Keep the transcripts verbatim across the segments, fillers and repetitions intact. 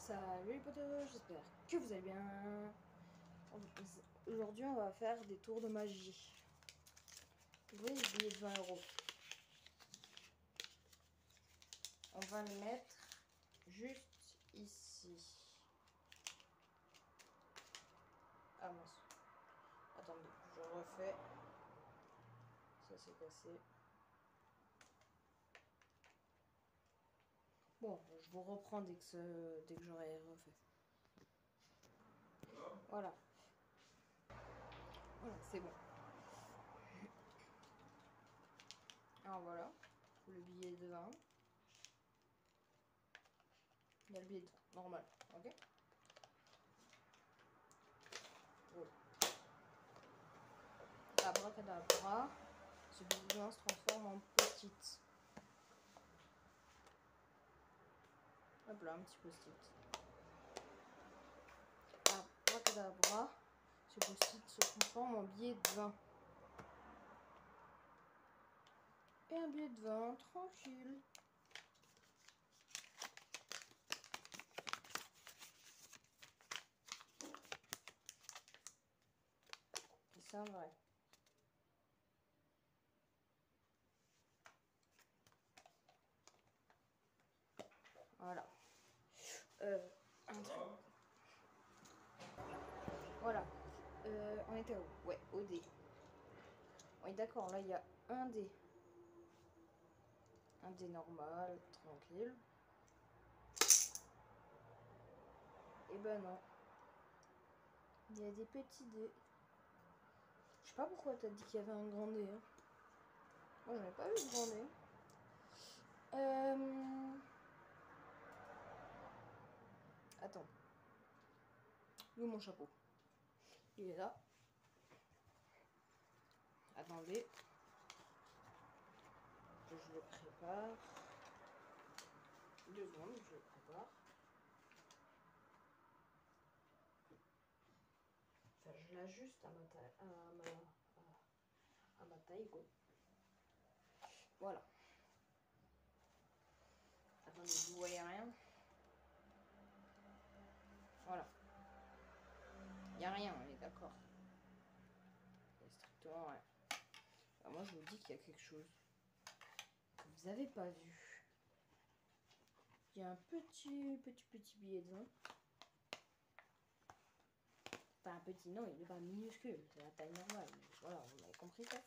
Salut les potos, j'espère que vous allez bien. Aujourd'hui on va faire des tours de magie. Vous voyez les billets de vingt euros. On va le mettre juste ici. Ah mince. Attendez, je refais. Ça s'est cassé. Bon, je vous reprends dès que, ce... dès que j'aurai refait. Voilà. Voilà, c'est bon. Alors voilà, le billet de vingt. Il y a le billet de vingt, normal, ok. Voilà. Abracadabra, ce billet de vingt se transforme en petite. Hop là, un petit post-it. Abracadabra, ce post-it se transforme en billet de vingt. Et un billet de vingt, tranquille. C'est un vrai. Voilà. Euh, un truc. Voilà. Euh, on était où? Ouais, au dé. Oui, d'accord, là il y a un dé. Un dé normal, tranquille. Et ben non. Il y a des petits dés. Je sais pas pourquoi t'as dit qu'il y avait un grand dé. Hein. Moi j'en ai pas vu de grand dé. Euh... Attends. Où est mon chapeau? Il est là. Attendez. Je le prépare. Deux secondes, je le prépare. Enfin, je l'ajuste à ma taille. À ma, à, à ma taille, quoi. Voilà. Attendez, vous voyez rien? Voilà. Il n'y a rien, on est d'accord. Il n'y a strictement rien. Alors moi, je vous dis qu'il y a quelque chose que vous n'avez pas vu. Il y a un petit, petit, petit billet de vingt. Enfin, un petit, non, il n'est pas minuscule. C'est la taille normale. Mais voilà, vous avez compris ça.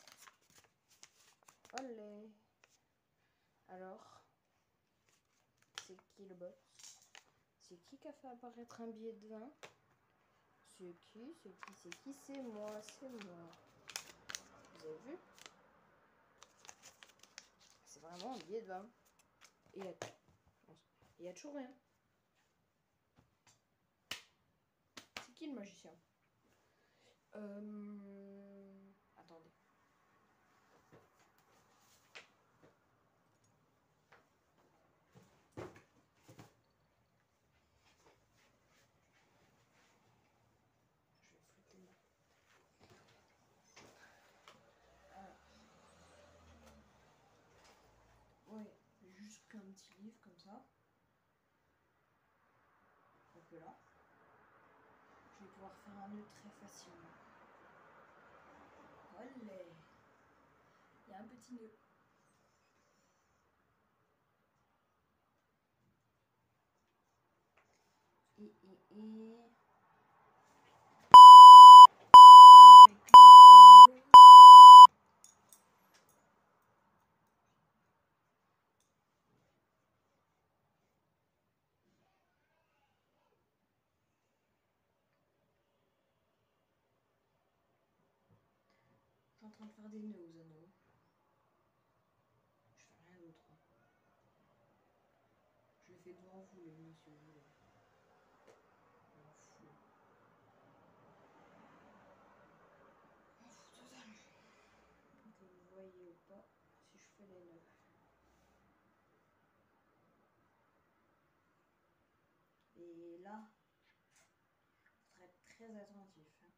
Olé. Alors, c'est qui le boss? C'est qui qui a fait apparaître un billet de vingt? C'est qui? C'est qui? C'est qui? C'est moi, c'est moi. Vous avez vu? C'est vraiment un billet de vingt. Et il y a, il y a toujours rien. C'est qui le magicien? Euh... Attendez. Je vais foutre les mains. Ouais, juste un petit livre comme ça. Donc là, je vais pouvoir faire un nœud très facilement. Olé! Il y a un petit nœud. Et, et, et... Avec les anneaux. Je suis en train de faire des nœuds aux anneaux. Je fais rien d'autre. Je les fais devant vous les nœuds si vous voulez. Je m'en fous. Je m'en fous totalement. Que vous voyez ou pas si je fais les nœuds. Et là, il faudrait être très attentif. Hein.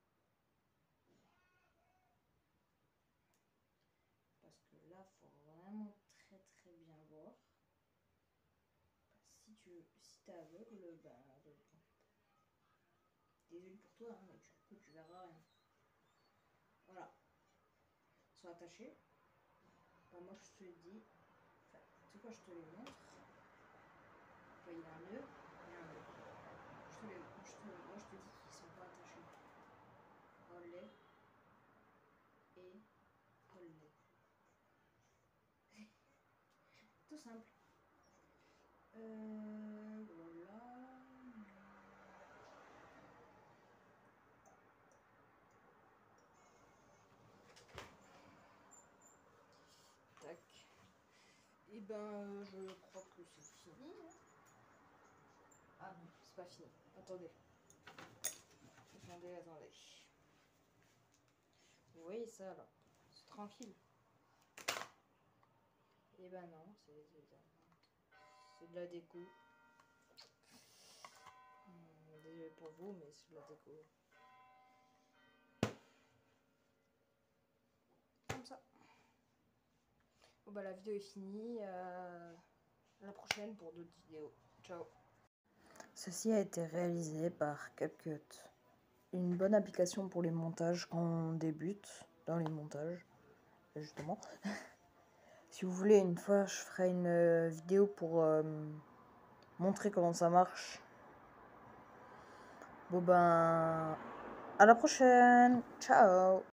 Parce que là, il faut vraiment très très bien voir. Si tu que si t'es aveugle, bah, désolé pour toi, hein, mais du coup tu verras rien. Voilà. Ils sont attachés. Bah, moi je te dis, enfin, tu sais quoi, je te les montre. Enfin, il y a un nœud, il y a un nœud. Je te les, je te, moi je te dis qu'ils sont pas attachés. Relais et relais. Tout simple. Euh, voilà. Tac. Et ben, euh, je crois que c'est fini. Hein. Ah non, c'est pas fini. Attendez. Attendez, attendez. Vous voyez ça là? C'est tranquille. Et ben non, c'est de la déco. Désolé pour vous, mais c'est de la déco. Comme ça. Bon bah la vidéo est finie. Euh, à la prochaine pour d'autres vidéos. Ciao. Ceci a été réalisé par CapCut. Une bonne application pour les montages quand on débute dans les montages, justement. Si vous voulez, une fois, je ferai une vidéo pour euh, montrer comment ça marche. Bon ben, à la prochaine. Ciao.